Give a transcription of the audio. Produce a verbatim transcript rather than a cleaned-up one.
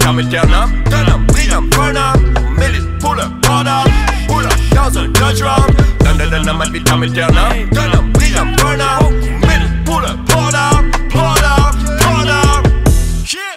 vitamin turn up, turn up, we am burn up. Millies pull up, hold up, pull up, thousand judge rum. Dun dun dun, my vitamin turn up.